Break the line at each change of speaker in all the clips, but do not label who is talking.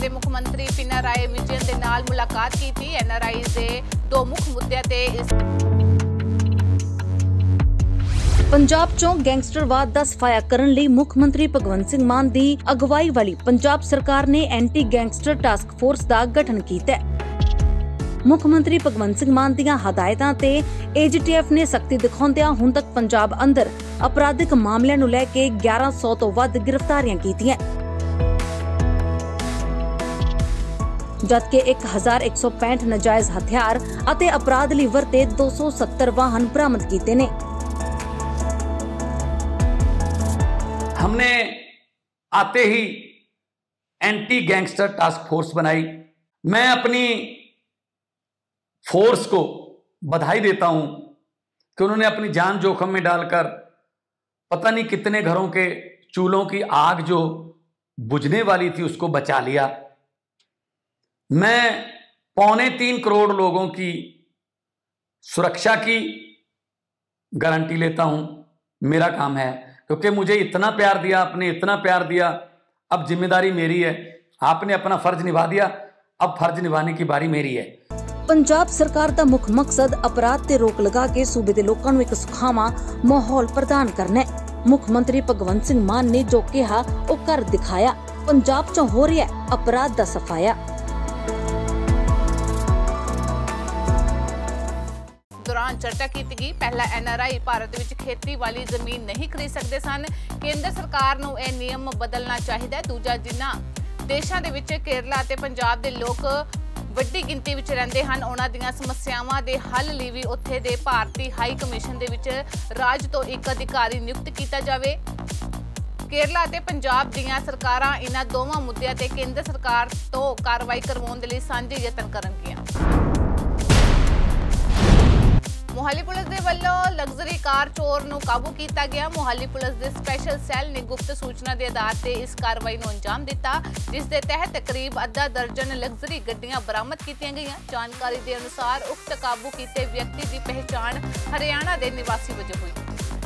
ਦੇ ਮੁੱਖ ਮੰਤਰੀ ਪਿਨਾਰਾਈ ਵਿਜयन ਦੇ ਨਾਲ ਮੁਲਾਕਾਤ ਕੀਤੀ। NRI ਦੇ ਦੋ ਮੁੱਖ ਮੁੱਦਿਆਂ ਤੇ
पंजाब चों गैंगस्टरवाद का सफाया करन लई मुख मंत्री भगवंत सिंह मान दी अगवाई वाली पंजाब सरकार ने एंटी गैंगस्टर टास्क फोर्स का गठन किया। मुख मंत्री भगवंत सिंह मान दीआं हदायतां ते AGTF ने सख्ती दिखाउंदिआं हुण तक पंजाब अंदर अपराधिक मामलिਆਂ ਨੂੰ ਲੈ ਕੇ 1100 ਤੋਂ ਵੱਧ गिरफ्तारियां कीतियां, जबकि 1165 नाजायज हथियार ਅਤੇ अपराध ਲਈ ਵਰਤੇ 270 वाहन बरामद ਕੀਤੇ ਨੇ।
हमने आते ही एंटी गैंगस्टर टास्क फोर्स बनाई। मैं अपनी फोर्स को बधाई देता हूं कि उन्होंने अपनी जान जोखिम में डालकर पता नहीं कितने घरों के चूल्हों की आग जो बुझने वाली थी उसको बचा लिया। मैं 2.25 करोड़ लोगों की सुरक्षा की गारंटी लेता हूं। मेरा काम है, क्योंकि मुझे इतना प्यार दिया, आपने इतना प्यार दिया, अब जिम्मेदारी मेरी है। आपने अपना फर्ज निभा दिया, अब फर्ज निभाने की बारी मेरी है।
पंजाब सरकार का मुख्य मकसद अपराध ते रोक लगा के सूबे दे लोकां नूं एक सुखावा माहौल प्रदान करना है। मुख मंत्री भगवंत सिंह मान ने जो कहा वो कर दिखाया। पंजाब च हो रहा है अपराध दा सफाया।
दौरान चर्चा की गई। पहला NRI भारत विच खेती वाली जमीन नहीं खरीद सकते सन। केंद्र सरकार नूं यह नियम बदलना चाहिए। दूजा, जिन्हां देशां दे विच केरला ते पंजाब दे लोक ਵੱਡੀ ਗਿਣਤੀ ਵਿੱਚ ਰਹਿੰਦੇ ਹਨ, ਉਹਨਾਂ ਦੀਆਂ ਸਮੱਸਿਆਵਾਂ ਦੇ ਹੱਲ ਲਈ ਵੀ ਉੱਥੇ ਦੇ ਭਾਰਤੀ ਹਾਈ ਕਮਿਸ਼ਨ ਦੇ ਵਿੱਚ ਰਾਜ ਤੋਂ ਇੱਕ ਅਧਿਕਾਰੀ ਨਿਯੁਕਤ ਕੀਤਾ ਜਾਵੇ। ਕੇਰਲਾ ਅਤੇ ਪੰਜਾਬ ਦੀਆਂ ਸਰਕਾਰਾਂ ਇਹਨਾਂ ਦੋਵਾਂ ਮੁੱਦਿਆਂ ਤੇ ਕੇਂਦਰ ਸਰਕਾਰ ਤੋਂ ਕਾਰਵਾਈ ਕਰਵਾਉਣ ਦੇ ਲਈ ਸਾਂਝੇ ਯਤਨ ਕਰਨਗੀਆਂ। मोहाली पुलिस के वालों लग्जरी कार चोर नूं काबू किया गया। मोहाली पुलिस के स्पैशल सैल ने गुप्त सूचना के आधार पर इस कार्रवाई नूं अंजाम दिता, जिस दे तहत करीब अद्धा दर्जन लग्जरी गड्डियां बरामद की गई। जानकारी के अनुसार उक्त काबू किए व्यक्ति की पहचान हरियाणा के निवासी वजों हुई।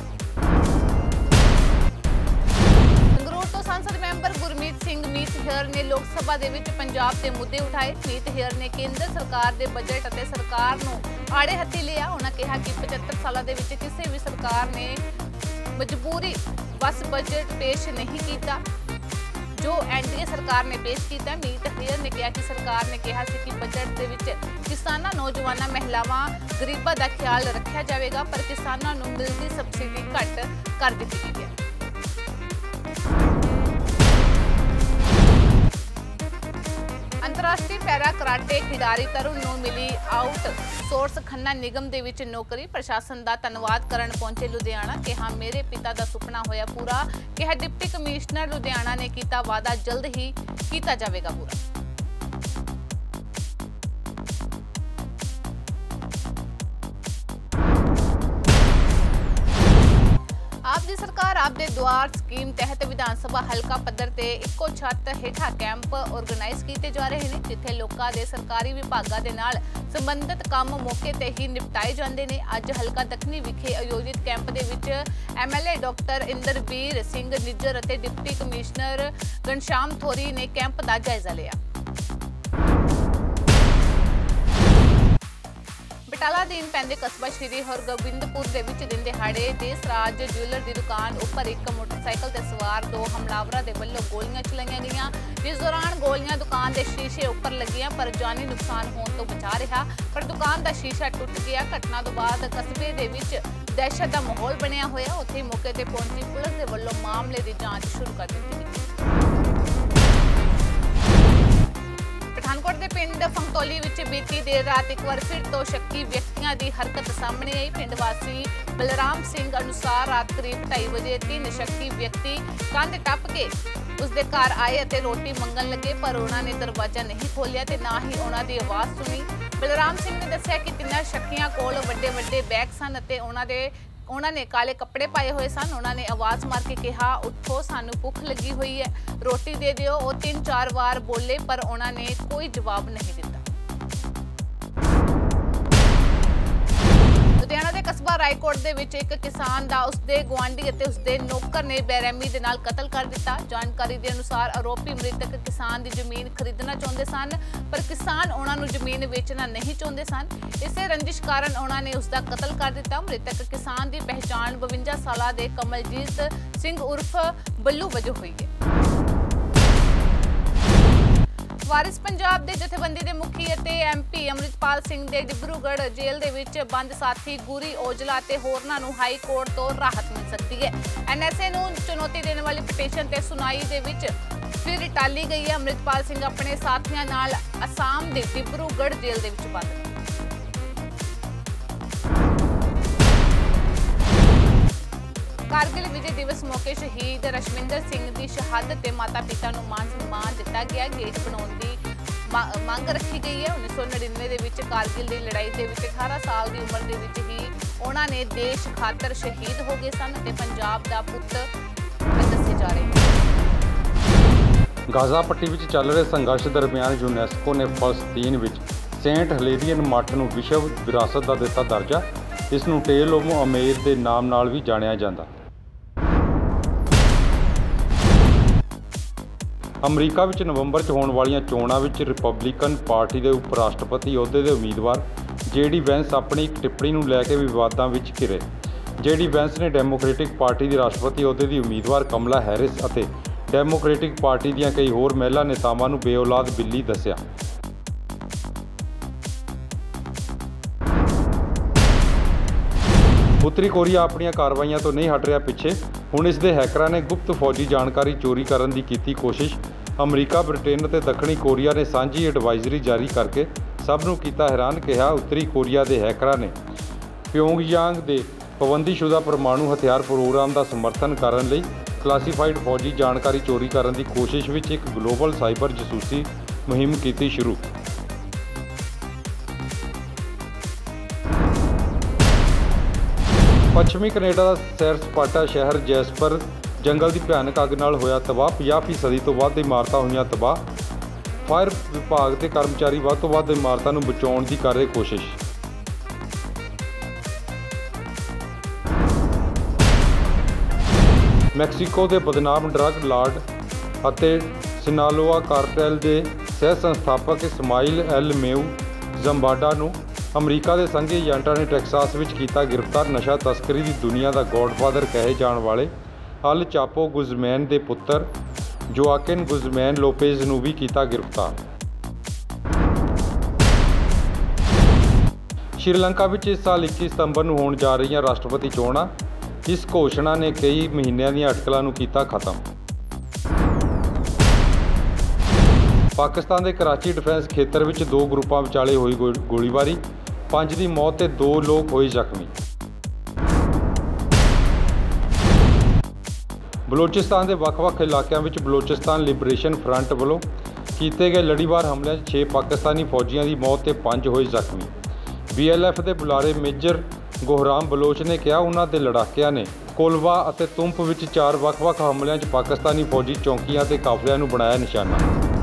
सांसद मैंबर गुरमीत सिंह मीत हेयर ने लोक सभा दे विच पंजाब के मुद्दे उठाए। मीत हेयर ने केंद्र सरकार के बजट और सरकार नूं आड़े हत्थी लिया। उन्होंने कहा कि 75 सालों के विच किसी भी सरकार ने मजबूरी बस बजट पेश नहीं किया जो NDA सरकार ने पेश किया। मीत हेयर ने कहा कि सरकार ने कहा कि बजट के विच किसानां, नौजवानों, महिलावां, गरीबां का ख्याल रखा जाएगा, पर किसानां नूं मिलदी सबसिडी घट कर दी गई है। अंतरराष्ट्रीय पैरा कराटे खिडारी तरुण नूं मिली आउटसोर्स खन्ना निगम दे विच नौकरी। प्रशासन का धन्नवाद करन पहुंचे लुधियाना। कहा मेरे पिता का सुपना होया पूरा। कहा डिप्टी कमिश्नर लुधियाना ने किया वादा, जल्द ही किया जाएगा पूरा। आप दी सरकार आप दे द्वार स्कीम तहत विधान सभा हल्का पद्धर ते इक्को छत हेठा कैंप ऑर्गेनाइज किए जा रहे हैं, जिथे लोकां दे सरकारी विभागां दे नाल संबंधित काम मौके ते ही निपटाए जांदे ने। अज हल्का दखनी विखे आयोजित कैंप दे विच MLA डॉक्टर इंद्रवीर सिंह निज्जर अते डिप्टी कमिश्नर घनश्याम थोरी ने कैंप का जायजा लिया। बटाला अधीन पैंदे कस्बा श्री हरगोबिंदपुर के विच दिन दिहाड़े देसराज ज्वेलर की दुकान उपर एक मोटरसाइकिल ते सवार दो हमलावरां दे वल्लों गोलियां चलाईयां गईयां, जिस दौरान गोलियां दुकान के शीशे उपर लगियां पर जानी नुकसान होने तो बचा रहा, पर दुकान का शीशा टुट गया। घटना तो बाद कस्बे दे विच दहशत का माहौल बनया होया। उत्थे मौके ते पहुंची पुलिस के वल्लों मामले की जांच शुरू कर दी गई। पठानकोट के पिंड फंगतौली विच बीती देर रात एक बार फिर तो शक्की व्यक्तियों की हरकत सामने आई। पिंड वासी बलराम सिंह अनुसार रात करीब 2:30 बजे 3 शक्की व्यक्ति कंध टप के उसके घर आए और रोटी मंगन लगे, पर उन्होंने दरवाजा नहीं खोलिया ते ना ही उन्होंने आवाज़ सुनी। बलराम सिंह ने दस्सिया कि 3 शक्कियां कोल वड्डे वड्डे बैग सन ते उन्होंने काले कपड़े पाए हुए सन। उन्होंने आवाज़ मार के कहा, उठो सानू भुख लगी हुई है, रोटी दे दिओ। वो 3-4 बार बोले पर उन्होंने कोई जवाब नहीं दिता। लुधियाना के ਕਸਬਾ ਰਾਏਕੋਟ ਦੇ ਵਿੱਚ ਇੱਕ ਕਿਸਾਨ ਦਾ ਉਸਦੇ ਗੁਆਂਢੀ ਅਤੇ ਉਸਦੇ ਨੌਕਰ ਨੇ ਬੇਰਹਿਮੀ ਦੇ ਨਾਲ ਕਤਲ ਕਰ ਦਿੱਤਾ। ਜਾਣਕਾਰੀ ਦੇ ਅਨੁਸਾਰ ਆਰੋਪੀ ਮ੍ਰਿਤਕ ਕਿਸਾਨ ਦੀ ਜ਼ਮੀਨ ਖਰੀਦਣਾ ਚਾਹੁੰਦੇ ਸਨ, ਪਰ ਕਿਸਾਨ ਉਹਨਾਂ ਨੂੰ ਜ਼ਮੀਨ ਵੇਚਣਾ ਨਹੀਂ ਚਾਹੁੰਦੇ ਸਨ। ਇਸੇ ਰੰਜਿਸ਼ ਕਾਰਨ ਉਹਨਾਂ ਨੇ ਉਸਦਾ ਕਤਲ ਕਰ ਦਿੱਤਾ। ਮ੍ਰਿਤਕ ਕਿਸਾਨ ਦੀ ਪਹਿਚਾਣ 52 ਸਾਲਾਂ ਦੇ ਕਮਲਜੀਤ ਸਿੰਘ ਉਰਫ ਬੱਲੂ ਵਜੋਂ ਹੋਈ ਹੈ। ਵਾਰਿਸ ਪੰਜਾਬ ਦੇ ਜਥੇਬੰਦੀ ਦੇ ਮੁਖੀ ਅਤੇ MP ਅੰਮ੍ਰਿਤਪਾਲ ਸਿੰਘ ਦੇ ਡਿਬਰੂਗੜ੍ਹ ਜੇਲ੍ਹ ਦੇ ਵਿੱਚ ਬੰਦ ਸਾਥੀ ਗੁਰੀ ਔਜਲਾ ਤੇ ਹੋਰਨਾਂ ਨੂੰ ਹਾਈ ਕੋਰਟ ਤੋਂ ਰਾਹਤ ਮਿਲ ਸਕਦੀ ਹੈ। NSA ਨੂੰ ਚੁਣੌਤੀ ਦੇਣ ਵਾਲੀ ਪਟੀਸ਼ਨ ਤੇ ਸੁਣਾਈ ਦੇ ਵਿੱਚ ਫਿਰ ਟਾਲੀ ਗਈ ਹੈ। ਅੰਮ੍ਰਿਤਪਾਲ ਸਿੰਘ ਆਪਣੇ ਸਾਥੀਆਂ ਨਾਲ ਅਸਾਮ ਦੇ ਡਿਬਰੂਗੜ੍ਹ ਜੇਲ੍ਹ ਦੇ ਵਿੱਚ ਬੰਦ ਨੇ। कारगिल विजय दिवस मौके शहीद रशमिंदर सिंह की शहादत ते माता पिता नूं मान सम्मान दिता गया। गेट बनाउण दी मंग रखी गई है। 1999 दे विच कारगिल की लड़ाई दे विच 18 साल की उम्र दे विच ही उन्हां ने देश खातर शहीद हो गए सन ते पंजाब दा पुत दसे जा रहे।
गाजा पट्टी विच चल रहे संघर्ष दरमियान यूनेस्को ने फलस्तीन विच सेंट हलेरियन मठ नूं विश्व विरासत दा दिता दर्जा। इस नूं टेल ऑफ अमेर दे नाम नाल भी जाणिया जांदा। अमरीका विच नवंबर च होण वालीआं चोणां विच रिपबलिकन पार्टी के उप राष्ट्रपति अहुदे के उम्मीदवार JD वैंस अपनी एक टिप्पणी नूं लैके विवादां विच घिरे। JD वैंस ने डेमोक्रेटिक पार्टी की राष्ट्रपति अहुदे की उम्मीदवार कमला हैरिस अते डेमोक्रेटिक पार्टी दीआं कई होर महिला नेतावां नूं बेऔलाद बिल्ली दस्सिया। उत्तरी कोरिया अपनी कार्रवाइयां तो नहीं हट रहा पिछे। हुण इस दे हैकरां ने गुप्त फौजी जानकारी चोरी करने की कीती कोशिश। अमरीका, ब्रिटेन ते दक्षिणी कोरिया ने सांझी एडवाइजरी जारी करके सब नूं कीता हैरान। कहा उत्तरी कोरिया के हैकरां ने प्योंगयांग के पाबंदीशुदा परमाणु हथियार प्रोग्राम का समर्थन करने लई क्लासीफाइड फौजी जानकारी चोरी करने की कोशिश विच एक ग्लोबल साइबर जसूसी मुहिम की शुरू। पश्चिमी कनेडा का सैर सपाटा शहर जैसपर जंगल की भयानक अग नाल होया तबाह। 50% तो वध इमारतां होईयां तबाह। फायर विभाग के कर्मचारी वध तो वध इमारतां नूं बचाउण दी कर रहे कोशिश। मैक्सीको के बदनाम ड्रग लॉर्ड अते सिनालोआ कार्टेल के सह संस्थापक इस्माइल एल मेऊ जम्बाडा नूं अमरीका के संघी एजेंटा ने टैक्सास विच कीता गिरफ्तार। नशा तस्करी की दुनिया का गॉडफादर कहे जाने वाले अल चापो गुजमैन के पुत्र जोआकिन गुजमैन लोपेज नूं भी कीता गिरफ्तार। श्रीलंका विच इस साल 21 सितंबर नूं होण जा रही राष्ट्रपति चोणां। इस घोषणा ने कई महीनों दी अटकलों नूं कीता खत्म। पाकिस्तान के कराची डिफेंस खेतर विच 2 ग्रुपों विचाले हुई गोलीबारी। 5 की मौत ते 2 लोग होए जख्मी। बलोचिस्तान के ਵੱਖ-ਵੱਖ इलाकों में बलोचिस्तान लिबरेशन फ्रंट वालों किए गए लड़ीवार हमलों 6 पाकिस्तानी फौजियों की मौत ते 5 होए जख्मी। BLF के बुलारे मेजर गोहराम बलोच ने कहा उन्होंने के लड़ाकियां ने कोलवा और तुंप विच 4 ਵੱਖ-ਵੱਖ हमलों पाकिस्तानी फौजी चौकियां ते काफलियां नूं बनाया निशाना।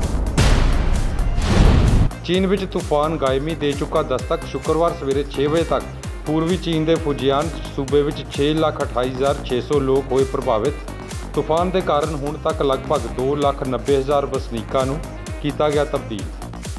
चीन विच तूफान गायमी दे चुका दस्तक। शुक्रवार सवेरे 6 बजे तक पूर्वी चीन के फुजियान सूबे विच 6,28,600 लोग होए प्रभावित। तूफान के कारण हुण तक लगभग 2,90,000 वसनीकां नूं कीता गया तब्दील।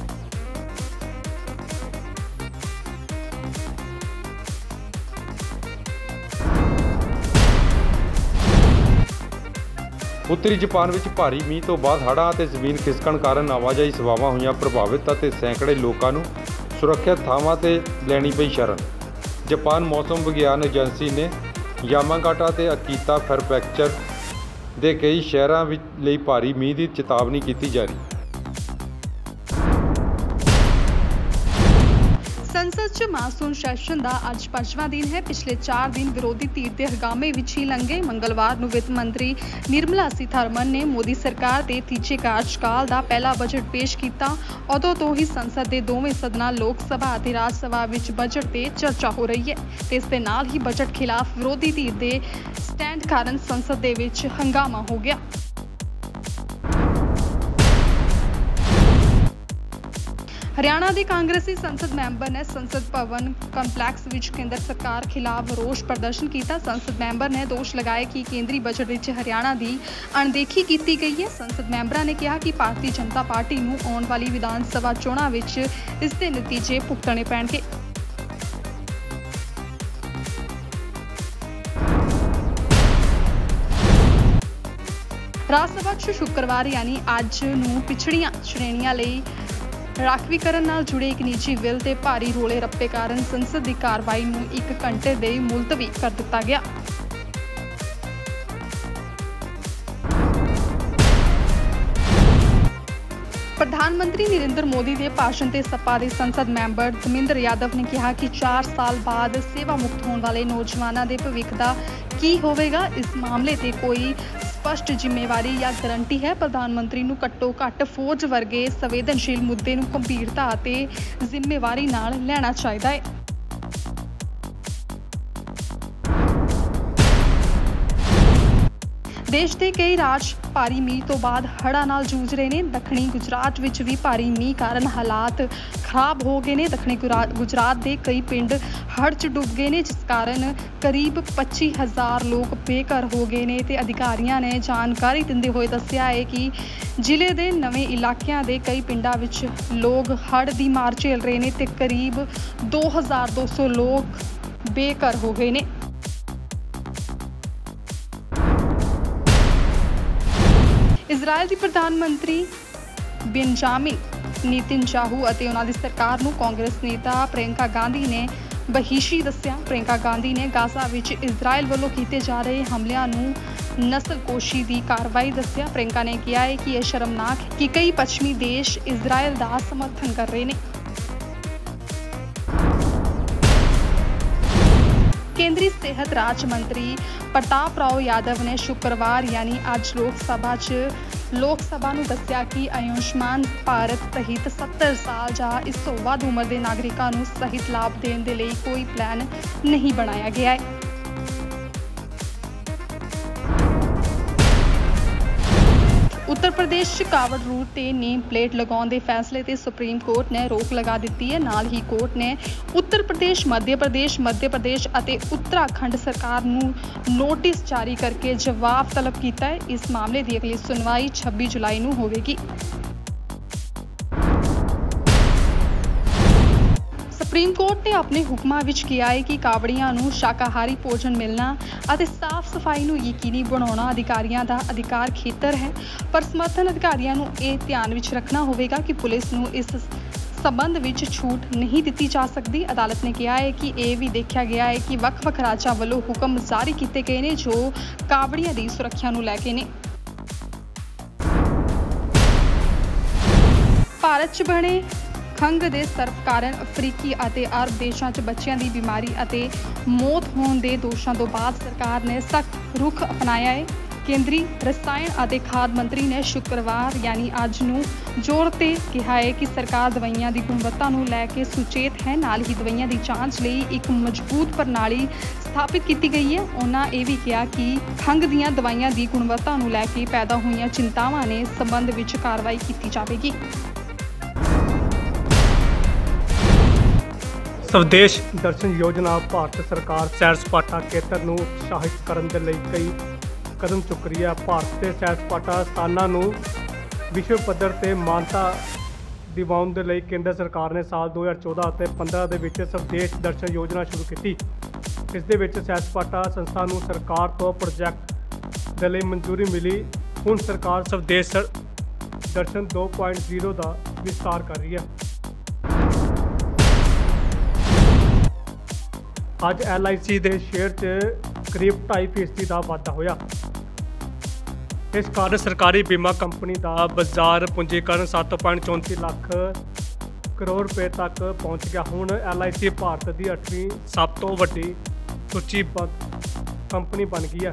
उत्तरी जापान में भारी मीह तो बाद हड़ां ते जमीन खिसकण कारण आवाजाही सेवावां होईयां प्रभावित ते सैकड़े लोगों को सुरक्षित थावां ते लैनी पई शरण। जापान मौसम विज्ञान एजेंसी ने यामागाटा ते अकीता प्रीफेक्चर के कई शहरों लई भारी मीह की चेतावनी की जारी।
संसद च मानसून सैशन का अज 5वां दिन है। पिछले 4 दिन विरोधी धीर के हंगामे विच ही लंघे। मंगलवार नूं वित्त मंत्री निर्मला सीतारमण ने मोदी सरकार के तीजे कार्यकाल का पहला बजट पेश किया। उदों तो ही संसद के दोवें सदनां लोक सभा और राज सभा विच बजट पर चर्चा हो रही है। इस दे नाल ही बजट खिलाफ विरोधी धीर के स्टैंड कारण संसद दे विच हंगामा हो गया। ਹਰਿਆਣਾ ਦੇ ਕਾਂਗਰਸੀ ਸੰਸਦ ਮੈਂਬਰ ਨੇ ਸੰਸਦ ਭਵਨ ਕੰਪਲੈਕਸ ਵਿੱਚ ਕੇਂਦਰ ਸਰਕਾਰ ਖਿਲਾਫ ਰੋਸ ਪ੍ਰਦਰਸ਼ਨ ਕੀਤਾ। ਸੰਸਦ ਮੈਂਬਰ ਨੇ ਦੋਸ਼ ਲਗਾਇਆ ਕਿ ਕੇਂਦਰੀ ਬਜਟ ਵਿੱਚ ਹਰਿਆਣਾ ਦੀ ਅਣਦੇਖੀ ਕੀਤੀ ਗਈ ਹੈ। ਸੰਸਦ ਮੈਂਬਰਾਂ ਨੇ ਕਿਹਾ ਕਿ ਭਾਰਤੀ ਜਨਤਾ ਪਾਰਟੀ ਨੂੰ ਆਉਣ ਵਾਲੀ ਵਿਧਾਨ ਸਭਾ ਚੋਣਾਂ ਵਿੱਚ ਇਸ ਦੇ ਨਤੀਜੇ ਭੁਗਤਣੇ ਪੈਣਗੇ। ਰਾਜ ਸਭਾ 'ਚ ਸ਼ੁੱਕਰਵਾਰ ਯਾਨੀ ਅੱਜ ਨੂੰ ਪਿਛੜੀਆਂ ਸ਼੍ਰੇਣੀਆਂ ਲਈ ਰਾਖਵੀਕਰਨ ਨਾਲ ਜੁੜੇ ਇੱਕ ਨਿੱਜੀ ਬਿੱਲ ਤੇ ਭਾਰੀ ਰੋਲੇ ਰੱਪੇ ਕਾਰਨ ਸੰਸਦ ਦੀ ਕਾਰਵਾਈ ਨੂੰ 1 ਘੰਟੇ ਲਈ ਮੁਲਤਵੀ ਕਰ ਦਿੱਤਾ ਗਿਆ। ਪ੍ਰਧਾਨ ਮੰਤਰੀ ਨਰਿੰਦਰ ਮੋਦੀ ਦੇ ਭਾਸ਼ਣ ਤੇ ਸਪਾ ਦੇ ਸੰਸਦ ਮੈਂਬਰ ਧਰਮਿੰਦਰ ਯਾਦਵ ਨੇ ਕਿਹਾ ਕਿ 4 ਸਾਲ ਬਾਅਦ ਸੇਵਾ ਮੁਕਤ ਹੋਣ ਵਾਲੇ ਨੌਜਵਾਨਾਂ ਦੇ ਭਵਿੱਖ ਦਾ ਕੀ ਹੋਵੇਗਾ। ਇਸ ਮਾਮਲੇ ਤੇ ਕੋਈ ਸਪਸ਼ਟ ਜ਼ਿੰਮੇਵਾਰੀ ਜਾਂ ਗਰੰਟੀ ਹੈ। ਪ੍ਰਧਾਨ ਮੰਤਰੀ ਨੂੰ ਘੱਟੋ ਘੱਟ ਫੌਜ ਵਰਗੇ ਸੰਵੇਦਨਸ਼ੀਲ ਮੁੱਦੇ ਨੂੰ ਗੰਭੀਰਤਾ ਅਤੇ ਜ਼ਿੰਮੇਵਾਰੀ ਨਾਲ ਲੈਣਾ ਚਾਹੀਦਾ ਹੈ। ਦੇਸ਼ ਦੇ ਕਈ ਰਾਜ ਭਾਰੀ ਮੀਂਹ ਤੋਂ ਬਾਅਦ ਹੜ੍ਹਾਂ ਨਾਲ ਜੂਝ ਰਹੇ ਨੇ। ਦੱਖਣੀ ਗੁਜਰਾਤ ਵਿੱਚ ਵੀ ਭਾਰੀ ਮੀਂਹ ਕਾਰਨ ਹਾਲਾਤ ਖਰਾਬ ਹੋ ਗਏ ਨੇ। ਦੱਖਣੀ ਗੁਜਰਾਤ ਦੇ ਕਈ ਪਿੰਡ ਹੜ੍ਹ 'ਚ ਡੁੱਬ ਗਏ ਨੇ, ਜਿਸ ਕਾਰਨ ਕਰੀਬ 25,000 ਲੋਕ ਬੇਘਰ ਹੋ ਗਏ ਨੇ ਤੇ ਅਧਿਕਾਰੀਆਂ ਨੇ ਜਾਣਕਾਰੀ ਦਿੰਦੇ ਹੋਏ ਦੱਸਿਆ ਹੈ ਕਿ ਜ਼ਿਲ੍ਹੇ ਦੇ ਨਵੇਂ ਇਲਾਕਿਆਂ ਦੇ ਕਈ ਪਿੰਡਾਂ ਵਿੱਚ ਲੋਕ ਹੜ੍ਹ ਦੀ ਮਾਰ ਝੇਲ ਰਹੇ ਨੇ ਤੇ ਕਰੀਬ 2200 ਲੋਕ ਬੇਘਰ ਹੋ ਗਏ ਨੇ। ਇਜ਼ਰਾਈਲ ਦੀ ਪ੍ਰਧਾਨ ਮੰਤਰੀ ਬੈਂਜਾਮਿਨ ਨੇਤਨਯਾਹੂ ਅਤੇ ਉਹਨਾਂ ਦੀ ਸਰਕਾਰ ਨੂੰ ਕਾਂਗਰਸ ਨੇਤਾ ਪ੍ਰਿਯੰਕਾ ਗਾਂਧੀ ਨੇ ਬਹਿਸ਼ੀ ਦੱਸਿਆ। ਪ੍ਰਿਯੰਕਾ ਗਾਂਧੀ ਨੇ ਗਾਜ਼ਾ ਵਿੱਚ ਇਜ਼ਰਾਈਲ ਵੱਲੋਂ ਕੀਤੇ ਜਾ ਰਹੇ ਹਮਲਿਆਂ ਨੂੰ ਨਸਲਕੁਸ਼ੀ ਦੀ ਕਾਰਵਾਈ ਦੱਸਿਆ। ਪ੍ਰਿਯੰਕਾ ਨੇ ਕਿਹਾ ਹੈ ਕਿ ਇਹ ਸ਼ਰਮਨਾਕ ਹੈ ਕਿ ਕਈ ਪੱਛਮੀ ਦੇਸ਼ ਇਜ਼ਰਾਈਲ ਦਾ ਸਮਰਥਨ ਕਰ ਰਹੇ ਨੇ। ਕੇਂਦਰੀ ਸਿਹਤ ਰਾਜ ਮੰਤਰੀ ਪ੍ਰਤਾਪ ਰਾਓ ਯਾਦਵ ਨੇ ਸ਼ੁੱਕਰਵਾਰ ਯਾਨੀ ਅੱਜ ਲੋਕ ਸਭਾ ਨੂੰ ਦੱਸਿਆ ਕਿ ਆਯੁਸ਼ਮਾਨ ਭਾਰਤ ਤਹਿਤ 70 ਸਾਲ ਜਾਂ ਇਸ ਤੋਂ ਵੱਧ ਉਮਰ ਦੇ ਨਾਗਰਿਕਾਂ ਨੂੰ ਸਿਹਤ ਲਾਭ ਦੇਣ ਦੇ ਲਈ ਕੋਈ ਪਲਾਨ ਨਹੀਂ ਬਣਾਇਆ ਗਿਆ ਹੈ। ਉੱਤਰ ਪ੍ਰਦੇਸ਼ 'ਚ ਕਾਵੜ ਰੂਟ ਤੇ ਨੇਮ ਪਲੇਟ ਲਗਾਉਣ ਦੇ ਫੈਸਲੇ ਤੇ ਸੁਪਰੀਮ ਕੋਰਟ ਨੇ ਰੋਕ ਲਗਾ ਦਿੱਤੀ ਹੈ। ਨਾਲ ਹੀ ਕੋਰਟ ਨੇ ਉੱਤਰ ਪ੍ਰਦੇਸ਼, ਮੱਧ ਪ੍ਰਦੇਸ਼ ਅਤੇ ਉੱਤਰਾਖੰਡ ਸਰਕਾਰ ਨੂੰ ਨੋਟਿਸ ਜਾਰੀ ਕਰਕੇ ਜਵਾਬ ਤਲਬ ਕੀਤਾ ਹੈ। ਇਸ ਮਾਮਲੇ ਦੀ ਅਗਲੀ ਸੁਣਵਾਈ 26 ਜੁਲਾਈ ਨੂੰ ਹੋਵੇਗੀ। ਸੁਪਰੀਮ ਕੋਰਟ ਨੇ ਆਪਣੇ ਹੁਕਮਾਂ ਵਿੱਚ ਕਿਹਾ ਹੈ ਕਿ ਕਾਵੜੀਆਂ ਨੂੰ ਸ਼ਾਕਾਹਾਰੀ ਭੋਜਨ ਮਿਲਣਾ ਅਤੇ ਸਾਫ਼ ਸਫਾਈ ਨੂੰ ਯਕੀਨੀ ਬਣਾਉਣਾ ਅਧਿਕਾਰੀਆਂ ਦਾ ਅਧਿਕਾਰ ਖੇਤਰ ਹੈ, ਪਰ ਸਮਰਥਨ ਅਧਿਕਾਰੀਆਂ ਨੂੰ ਇਹ ਧਿਆਨ ਵਿੱਚ ਰੱਖਣਾ ਹੋਵੇਗਾ ਕਿ ਪੁਲਿਸ ਨੂੰ ਇਸ ਸਬੰਧ ਵਿੱਚ ਛੂਟ ਨਹੀਂ ਦਿੱਤੀ ਜਾ ਸਕਦੀ। ਅਦਾਲਤ ਨੇ ਕਿਹਾ ਹੈ ਕਿ ਇਹ ਵੀ ਦੇਖਿਆ ਗਿਆ ਹੈ ਕਿ ਵੱਖ-ਵੱਖ ਰਾਜਾਂ ਵੱਲੋਂ ਹੁਕਮ ਜਾਰੀ ਕੀਤੇ ਗਏ ਨੇ ਜੋ ਕਾਵੜੀਆਂ ਦੀ ਸੁਰੱਖਿਆ ਨੂੰ ਲੈ ਕੇ ਨੇ। ਭਾਰਤ 'ਚ ਬਣੇ ਖੰਘ ਦੇ ਸਰਪ ਕਾਰਨ ਅਫਰੀਕੀ ਅਤੇ ਅਰਬ ਦੇਸ਼ਾਂ 'ਚ ਬੱਚਿਆਂ ਦੀ ਬਿਮਾਰੀ ਅਤੇ ਮੌਤ ਹੋਣ ਦੇ ਦੋਸ਼ਾਂ ਤੋਂ ਬਾਅਦ ਸਰਕਾਰ ਨੇ ਸਖਤ ਰੁਖ ਅਪਣਾਇਆ ਹੈ। ਕੇਂਦਰੀ ਰਸਾਇਣ ਅਤੇ ਖਾਦ ਮੰਤਰੀ ਨੇ ਸ਼ੁੱਕਰਵਾਰ ਯਾਨੀ ਅੱਜ ਨੂੰ ਜ਼ੋਰ ਤੇ ਕਿਹਾ ਹੈ ਕਿ ਸਰਕਾਰ ਦਵਾਈਆਂ ਦੀ ਗੁਣਵੱਤਾ ਨੂੰ ਲੈ ਕੇ ਸੁਚੇਤ ਹੈ। ਨਾਲ ਹੀ ਦਵਾਈਆਂ ਦੀ ਜਾਂਚ ਲਈ ਇੱਕ ਮਜ਼ਬੂਤ ਪ੍ਰਣਾਲੀ ਸਥਾਪਿਤ ਕੀਤੀ ਗਈ ਹੈ। ਉਹਨਾਂ ਇਹ ਵੀ ਕਿਹਾ ਕਿ ਖੰਘ ਦੀਆਂ ਦਵਾਈਆਂ ਦੀ ਗੁਣਵੱਤਾ ਨੂੰ ਲੈ ਕੇ ਪੈਦਾ ਹੋਈਆਂ ਚਿੰਤਾਵਾਂ ਨੇ ਸੰਬੰਧ ਵਿੱਚ ਕਾਰਵਾਈ ਕੀਤੀ ਜਾਵੇਗੀ।
ਸਵਦੇਸ਼ ਦਰਸ਼ਨ ਯੋਜਨਾ ਭਾਰਤ ਸਰਕਾਰ ਸੈਰ ਸਪਾਟਾ ਖੇਤਰ ਨੂੰ ਉਤਸ਼ਾਹਿਤ ਕਰਨ ਦੇ ਲਈ ਕਈ ਕਦਮ ਚੁੱਕ ਰਹੀ ਹੈ। ਭਾਰਤ ਦੇ ਸੈਰ ਸਪਾਟਾ ਸਥਾਨਾਂ ਨੂੰ ਵਿਸ਼ਵ ਪੱਧਰ ਤੇ ਮਾਨਤਾ ਦਿਵਾਉਣ ਦੇ ਲਈ ਕੇਂਦਰ ਸਰਕਾਰ ਨੇ ਸਾਲ 2014 ਅਤੇ 15 ਦੇ ਵਿੱਚ ਸਵਦੇਸ਼ ਦਰਸ਼ਨ ਯੋਜਨਾ ਸ਼ੁਰੂ ਕੀਤੀ। ਇਸ ਦੇ ਵਿੱਚ ਸੈਰ ਸਪਾਟਾ ਸੰਸਥਾ ਨੂੰ ਸਰਕਾਰ ਤੋਂ ਪ੍ਰੋਜੈਕਟ ਦੇ ਲਈ ਮਨਜ਼ੂਰੀ ਮਿਲੀ। ਹੁਣ ਸਰਕਾਰ ਸਵਦੇਸ਼ ਦਰਸ਼ਨ 2.0 ਦਾ ਵਿਸਤਾਰ ਕਰ ਰਹੀ ਹੈ। ਅੱਜ LIC ਦੇ ਸ਼ੇਅਰ 'ਚ ਕਰੀਬ 2.5% ਦਾ ਵਾਧਾ ਹੋਇਆ। ਇਸ ਕਾਰਨ ਸਰਕਾਰੀ ਬੀਮਾ ਕੰਪਨੀ ਦਾ ਬਾਜ਼ਾਰ ਪੂੰਜੀਕਰਨ 7.34 ਲੱਖ ਕਰੋੜ ਰੁਪਏ ਤੱਕ ਪਹੁੰਚ ਗਿਆ। ਹੁਣ LIC ਭਾਰਤ ਦੀ 8ਵੀਂ ਸਭ ਤੋਂ ਵੱਡੀ ਸੂਚੀਬੱਧ ਕੰਪਨੀ ਬਣ ਗਈ ਹੈ।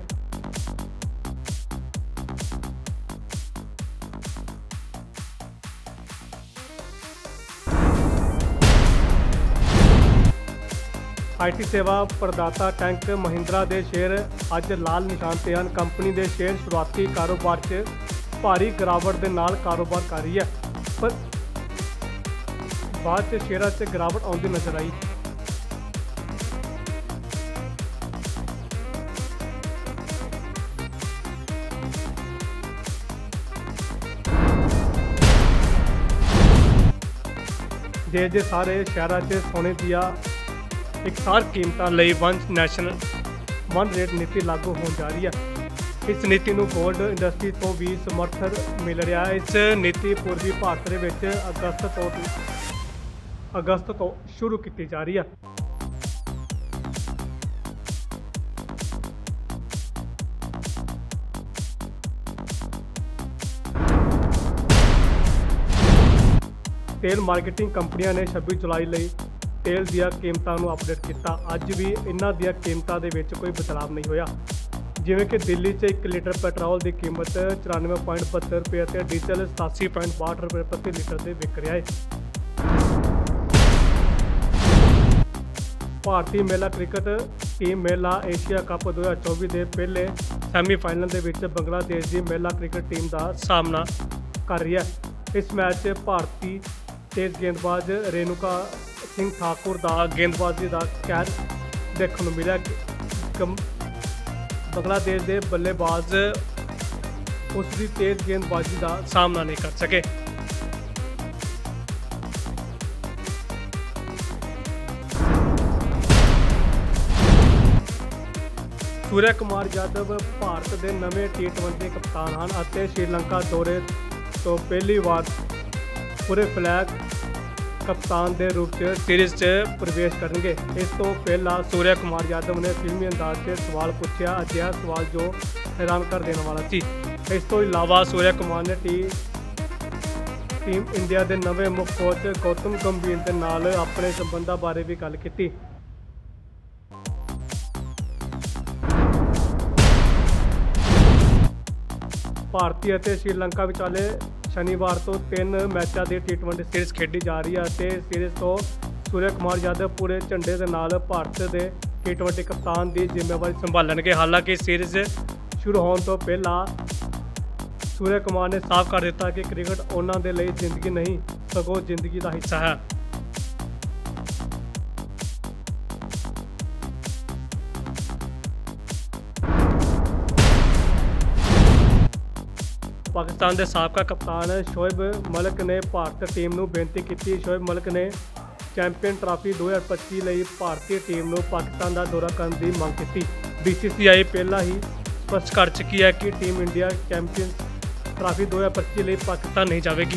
IT ਸੇਵਾ ਪ੍ਰਦਾਤਾ ਟੈਂਕ ਮਹਿੰਦਰਾ ਦੇ ਸ਼ੇਅਰ ਅੱਜ ਲਾਲ ਨਿਸ਼ਾਨ ਤੇ ਹਨ। ਕੰਪਨੀ ਦੇ ਸ਼ੇਅਰ ਸ਼ੁਰੂਆਤੀ ਕਾਰੋਬਾਰ 'ਚ ਭਾਰੀ ਗਿਰਾਵਟ ਦੇ ਨਾਲ ਕਾਰੋਬਾਰ ਕਰ ਰਹੀ ਹੈ, ਪਰ ਬਾਅਦ 'ਚ ਸ਼ੇਅਰਾਂ 'ਚ ਗਿਰਾਵਟ ਆਉਂਦੀ ਨਜ਼ਰ ਆਈ। ਜੇ ਸਾਰੇ ਸ਼ਹਿਰਾਂ 'ਚ ਸੋਨੇ ਦੀਆਂ ਇਕਸਾਰ ਕੀਮਤਾਂ ਲਈ ਵਨ ਰੇਟ ਨੀਤੀ ਲਾਗੂ ਹੋਣ ਜਾ ਰਹੀ ਹੈ। ਇਸ ਨੀਤੀ ਨੂੰ ਗੋਲਡ ਇੰਡਸਟਰੀ ਤੋਂ ਵੀ ਸਮਰਥਨ ਮਿਲ ਰਿਹਾ ਹੈ। ਇਸ ਨੀਤੀ ਪੂਰਬੀ ਭਾਰਤ ਦੇ ਵਿੱਚ ਅਗਸਤ ਤੋਂ ਸ਼ੁਰੂ ਕੀਤੀ ਜਾ ਰਹੀ ਹੈ। ਤੇਲ ਮਾਰਕੀਟਿੰਗ ਕੰਪਨੀਆਂ ਨੇ 26 ਜੁਲਾਈ ਲਈ ਤੇਲ ਦੀਆਂ ਕੀਮਤਾਂ ਨੂੰ ਅਪਡੇਟ ਕੀਤਾ। ਅੱਜ ਵੀ ਇਹਨਾਂ ਦੀਆਂ ਕੀਮਤਾਂ ਦੇ ਵਿੱਚ ਕੋਈ ਬਦਲਾਅ ਨਹੀਂ ਹੋਇਆ। ਜਿਵੇਂ ਕਿ ਦਿੱਲੀ 'ਚ 1 ਲੀਟਰ ਪੈਟਰੋਲ ਦੀ ਕੀਮਤ 94.72 ਰੁਪਏ ਅਤੇ ਡੀਜ਼ਲ 87.62 ਰੁਪਏ ਪ੍ਰਤੀ ਲੀਟਰ ਦੇ ਵਿਕ ਰਿਹਾ ਹੈ। ਭਾਰਤੀ ਮਹਿਲਾ ਕ੍ਰਿਕਟ ਟੀਮ ਮਹਿਲਾ ਏਸ਼ੀਆ ਕੱਪ 2024 ਦੇ ਪਹਿਲੇ ਸੈਮੀਫਾਈਨਲ ਦੇ ਵਿੱਚ ਬੰਗਲਾਦੇਸ਼ ਦੀ ਮਹਿਲਾ ਕ੍ਰਿਕਟ ਟੀਮ ਦਾ ਸਾਹਮਣਾ ਕਰ ਰਹੀ ਹੈ। ਇਸ ਮੈਚ 'ਚ ਭਾਰਤੀ ਤੇਜ਼ ਗੇਂਦਬਾਜ਼ ਰੇਨੂਕਾ ਸਿੰਘ ਠਾਕੁਰ ਦਾ ਗੇਂਦਬਾਜ਼ੀ ਦਾ ਕਹਿਰ ਦੇਖਣ ਨੂੰ ਮਿਲਿਆ। ਬੰਗਲਾਦੇਸ਼ ਦੇ ਬੱਲੇਬਾਜ਼ ਉਸ ਦੀ ਤੇਜ਼ ਗੇਂਦਬਾਜ਼ੀ ਦਾ ਸਾਹਮਣਾ ਨਹੀਂ ਕਰ ਸਕੇ। ਸੂਰਿਆ ਕੁਮਾਰ ਯਾਦਵ ਭਾਰਤ ਦੇ ਨਵੇਂ T20 ਕਪਤਾਨ ਹਨ ਅਤੇ ਸ਼੍ਰੀਲੰਕਾ ਦੌਰੇ ਤੋਂ ਪਹਿਲੀ ਵਾਰ ਪੂਰੇ ਫਲੈਗ ਕਪਤਾਨ ਦੇ ਰੂਪ 'ਚ ਸੀਰੀਜ਼ 'ਚ ਪ੍ਰਵੇਸ਼ ਕਰਨਗੇ। ਇਸ ਤੋਂ ਪਹਿਲਾਂ ਸੂਰਿਆ ਕੁਮਾਰ ਯਾਦਵ ਨੇ ਫਿਲਮੀ ਅੰਦਾਜ਼ 'ਚ ਸਵਾਲ ਪੁੱਛਿਆ, ਅਜਿਹਾ ਸਵਾਲ ਜੋ ਹੈਰਾਨ ਕਰ ਦੇਣ ਵਾਲਾ ਸੀ। ਇਸ ਤੋਂ ਇਲਾਵਾ ਸੂਰਿਆ ਕੁਮਾਰ ਨੇ ਟੀਮ ਇੰਡੀਆ ਦੇ ਨਵੇਂ ਮੁੱਖ ਕੋਚ ਗੌਤਮ ਗੰਭੀਰ ਦੇ ਨਾਲ ਆਪਣੇ ਸੰਬੰਧਾਂ ਬਾਰੇ ਵੀ ਗੱਲ ਕੀਤੀ। ਭਾਰਤੀ ਅਤੇ ਸ਼੍ਰੀਲੰਕਾ ਵਿਚਾਲੇ ਸ਼ਨੀਵਾਰ ਤੋਂ 3 ਮੈਚਾਂ ਦੀ T20 ਸੀਰੀਜ਼ ਖੇਡੀ ਜਾ ਰਹੀ ਹੈ ਅਤੇ ਸੀਰੀਜ਼ ਤੋਂ ਸੂਰਿਆ ਕੁਮਾਰ ਯਾਦਵ ਪੂਰੇ ਝੰਡੇ ਦੇ ਨਾਲ ਭਾਰਤ ਦੇ T20 ਕਪਤਾਨ ਦੀ ਜ਼ਿੰਮੇਵਾਰੀ ਸੰਭਾਲਣਗੇ। ਹਾਲਾਂਕਿ ਸੀਰੀਜ਼ ਸ਼ੁਰੂ ਹੋਣ ਤੋਂ ਪਹਿਲਾਂ ਸੂਰਿਆ ਕੁਮਾਰ ਨੇ ਸਾਫ਼ ਕਰ ਦਿੱਤਾ ਕਿ ਕ੍ਰਿਕਟ ਉਹਨਾਂ ਦੇ ਲਈ ਜ਼ਿੰਦਗੀ ਨਹੀਂ ਸਗੋਂ ਜ਼ਿੰਦਗੀ ਦਾ ਹਿੱਸਾ ਹੈ। ਪਾਕਿਸਤਾਨ ਦੇ ਸਾਬਕਾ ਕਪਤਾਨ ਸ਼ੋਇਬ ਮਲਿਕ ਨੇ ਭਾਰਤ ਟੀਮ ਨੂੰ ਬੇਨਤੀ ਕੀਤੀ। ਸ਼ੋਇਬ ਮਲਿਕ ਨੇ ਚੈਂਪੀਅਨ ਟਰਾਫੀ 2025 ਲਈ ਭਾਰਤੀ ਟੀਮ ਨੂੰ ਪਾਕਿਸਤਾਨ ਦਾ ਦੌਰਾ ਕਰਨ ਦੀ ਮੰਗ ਕੀਤੀ। BCCI ਪਹਿਲਾਂ ਹੀ ਸਪਸ਼ਟ ਕਰ ਚੁੱਕੀ ਹੈ ਕਿ ਟੀਮ ਇੰਡੀਆ ਚੈਂਪੀਅਨ ਟਰਾਫੀ 2025 ਲਈ ਪਾਕਿਸਤਾਨ ਨਹੀਂ ਜਾਵੇਗੀ।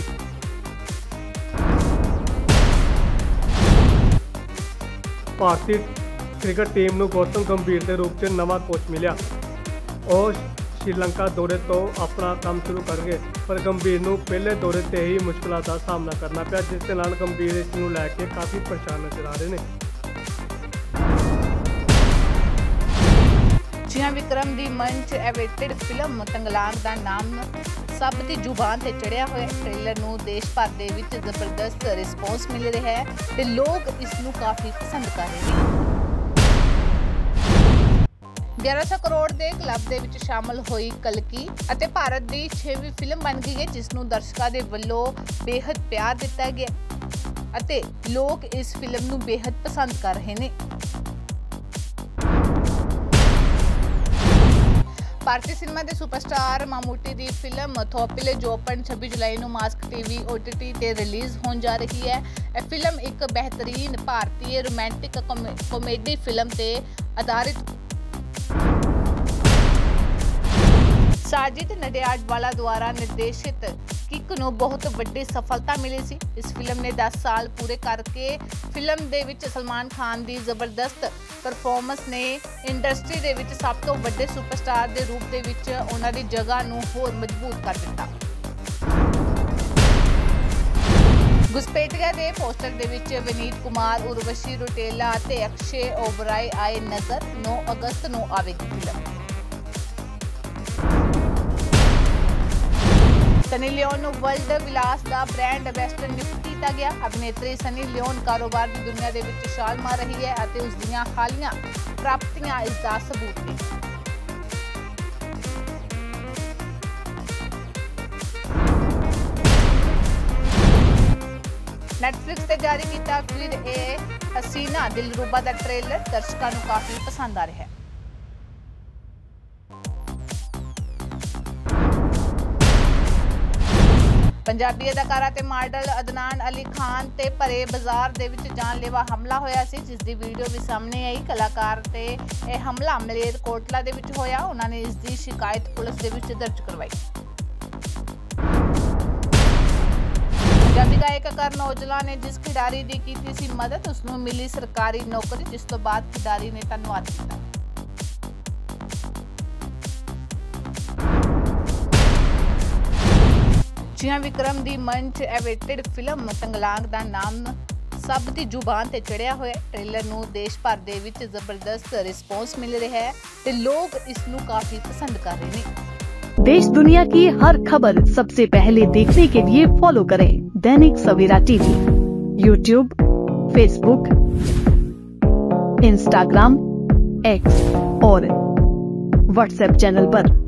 ਭਾਰਤੀ ਕ੍ਰਿਕਟ ਟੀਮ ਨੂੰ ਗੌਤਮ ਗੰਭੀਰ ਦੇ ਰੂਪ 'ਚ ਨਵਾਂ ਕੋਚ ਮਿਲਿਆ। ਉਹ ਸ਼੍ਰੀਲੰਕਾ ਦੌਰੇ ਤੋਂ ਆਪਣਾ ਕੰਮ ਸ਼ੁਰੂ ਕਰਨਗੇ, ਪਰ ਗੰਭੀਰ ਨੂੰ ਪਹਿਲੇ ਦੌਰੇ 'ਤੇ ਹੀ ਮੁਸ਼ਕਲਾਂ ਦਾ ਸਾਹਮਣਾ ਕਰਨਾ ਪਿਆ, ਜਿਸ ਦੇ ਨਾਲ ਗੰਭੀਰ ਇਸ ਨੂੰ ਲੈ ਕੇ ਕਾਫੀ ਪਰੇਸ਼ਾਨ ਨਜ਼ਰ ਆ ਰਹੇ ਨੇ।
ਜੀ ਹਾਂ, ਵਿਕਰਮ ਦੀ ਮੰਚ ਐਵੇਟਡ ਫਿਲਮ ਤੰਗਲਾਂਗ ਦਾ ਨਾਮ ਸਭ ਦੀ ਜ਼ੁਬਾਨ ਤੇ ਚੜਿਆ ਹੋਇਆ। ਟ੍ਰੇਲਰ ਨੂੰ ਦੇਸ਼ ਭਰ ਦੇ ਵਿੱਚ ਜ਼ਬਰਦਸਤ ਰਿਸਪੌਂਸ ਮਿਲ ਰਿਹਾ ਹੈ ਤੇ ਲੋਕ ਇਸ ਨੂੰ ਕਾਫੀ ਪਸੰਦ ਕਰ ਰਹੇ ਨੇ। 1100 ਕਰੋੜ ਦੇ ਕਲੱਬ ਦੇ ਵਿੱਚ ਸ਼ਾਮਲ ਹੋਈ ਕਲਕੀ ਅਤੇ ਭਾਰਤ ਦੀ 6ਵੀਂ ਫਿਲਮ ਬਣ ਗਈ ਹੈ, ਜਿਸ ਨੂੰ ਦਰਸ਼ਕਾਂ ਦੇ ਵੱਲੋਂ ਬੇਹੱਦ ਪਿਆਰ ਦਿੱਤਾ ਗਿਆ ਅਤੇ ਲੋਕ ਇਸ ਫਿਲਮ ਨੂੰ ਬੇਹੱਦ ਪਸੰਦ ਕਰ ਰਹੇ ਨੇ। ਭਾਰਤੀ ਸਿਨੇਮਾ ਦੇ ਸੁਪਰਸਟਾਰ ਮਾਮੂਟੀ ਦੀ ਫਿਲਮ ਥੋਪਿਲੇ ਜੋਪਨ 26 ਜੁਲਾਈ ਨੂੰ ਮਾਸਕ TV OTT ਤੇ ਰਿਲੀਜ਼ ਹੋਣ ਜਾ ਰਹੀ ਹੈ। ਇਹ ਫਿਲਮ ਇੱਕ ਬਿਹਤਰੀਨ ਭਾਰਤੀ ਰੋਮਾਂਟਿਕ ਕਾਮੇਡੀ ਫਿਲਮ ਤੇ ਆਧਾਰਿਤ ਸਾਜਿਦ ਨਡਿਆਡਵਾਲਾ ਦੁਆਰਾ ਨਿਰਦੇਸ਼ਿਤ ਕਿੱਕ ਨੂੰ ਬਹੁਤ ਵੱਡੀ ਸਫਲਤਾ ਮਿਲੀ ਸੀ। ਇਸ ਫਿਲਮ ਨੇ 10 ਸਾਲ ਪੂਰੇ ਕਰਕੇ ਫਿਲਮ ਦੇ ਵਿੱਚ ਸਲਮਾਨ ਖਾਨ ਦੀ ਜ਼ਬਰਦਸਤ ਪਰਫਾਰਮੈਂਸ ਨੇ ਇੰਡਸਟਰੀ ਦੇ ਵਿੱਚ ਸਭ ਤੋਂ ਵੱਡੇ ਸੁਪਰਸਟਾਰ ਦੇ ਰੂਪ ਦੇ ਵਿੱਚ ਉਹਨਾਂ ਦੀ ਜਗ੍ਹਾ ਨੂੰ ਹੋਰ ਮਜ਼ਬੂਤ ਕਰ ਦਿੱਤਾ। ਗੁਸਪੇਟੀਆ ਦੇ ਪੋਸਟਰ ਦੇ ਵਿੱਚ ਵਿਨੀਤ ਕੁਮਾਰ, ਉਰਵਸ਼ੀ ਰੁਟੇਲਾ ਅਤੇ ਅਕਸ਼ੇ ਓਬਰਾਏ ਆਏ ਨਜ਼ਰ। 9 ਅਗਸਤ ਨੂੰ ਆਵੇਗੀ ਫਿਲਮ। ਸਨੀ ਲਿਓਨ ਨੂੰ ਵਰਲਡ ਵਿਲਾਸ ਦਾ ਬ੍ਰਾਂਡ ਐਂਬੈਸਡਰ ਨਿਯੁਕਤ ਕੀਤਾ ਗਿਆ। ਅਭਿਨੇਤਰੀ ਸਨੀ ਲਿਓਨ ਕਾਰੋਬਾਰ ਦੀ ਦੁਨੀਆ ਦੇ ਵਿੱਚ ਛਾਲ ਮਾਰ ਰਹੀ ਹੈ ਅਤੇ ਉਸ ਦੀਆਂ ਹਾਲੀਆ ਪ੍ਰਾਪਤੀਆਂ ਇਸ ਦਾ ਸਬੂਤ ਨੇ। ਨੈਟਫਲਿਕਸ ਤੇ ਜਾਰੀ ਕੀਤਾ ਫਿਰ ਇਹ ਹਸੀਨਾ ਦਿਲਰੂਬਾ ਦਾ ਟ੍ਰੇਲਰ ਦਰਸ਼ਕਾਂ ਨੂੰ ਕਾਫੀ ਪਸੰਦ ਆ ਰਿਹਾ ਹੈ। ਪੰਜਾਬੀ ਅਦਾਕਾਰਾ ਤੇ ਮਾਡਲ ਅਦਨਾਨ ਅਲੀ ਖਾਨ ਤੇ ਭਰੇ ਬਾਜ਼ਾਰ ਦੇ ਵਿੱਚ ਜਾਨਲੇਵਾ ਹਮਲਾ ਹੋਇਆ ਸੀ, ਜਿਸ ਦੀ ਵੀਡੀਓ ਵੀ ਸਾਹਮਣੇ ਆਈ। ਕਲਾਕਾਰ ਤੇ ਇਹ ਹਮਲਾ ਮਲੇਰਕੋਟਲਾ ਦੇ ਵਿੱਚ ਹੋਇਆ। ਉਹਨਾਂ ਨੇ ਇਸ ਦੀ ਸ਼ਿਕਾਇਤ ਪੁਲਿਸ ਦੇ ਵਿੱਚ ਦਰਜ ਕਰਵਾਈ। ਪੰਜਾਬੀ ਗਾਇਕ ਕਰਨ ਔਜਲਾ ਨੇ ਜਿਸ ਖਿਡਾਰੀ ਦੀ ਕੀਤੀ ਸੀ ਮਦਦ, ਉਸ ਨੂੰ ਮਿਲੀ ਸਰਕਾਰੀ ਨੌਕਰੀ, ਜਿਸ ਤੋਂ ਬਾਅਦ ਖਿਡਾਰੀ ਨੇ ਧੰਨਵਾਦ ਕੀਤਾ। ਜਿਵੇਂ ਵਿਕਰਮ ਦੀ ਮੰਚ ਐਵੇਟਡ ਫਿਲਮ ਤੰਗਲਾਂਗ ਦਾ ਨਾਮ ਸਭ ਦੀ ਜ਼ੁਬਾਨ ਤੇ ਚੜਿਆ ਹੋਇਆ। ਟ੍ਰੇਲਰ ਨੂੰ ਦੇਸ਼ ਭਰ ਦੇ ਵਿੱਚ ਜ਼ਬਰਦਸਤ ਰਿਸਪੌਂਸ ਮਿਲ ਰਿਹਾ है ਤੇ ਲੋਕ ਇਸ ਨੂੰ ਕਾਫੀ पसंद कर रहे हैं।
देश दुनिया की हर खबर सबसे पहले देखने के लिए फॉलो करें Dainik Savera TV, YouTube, Facebook, Instagram, X और व्हाट्सएप चैनल पर।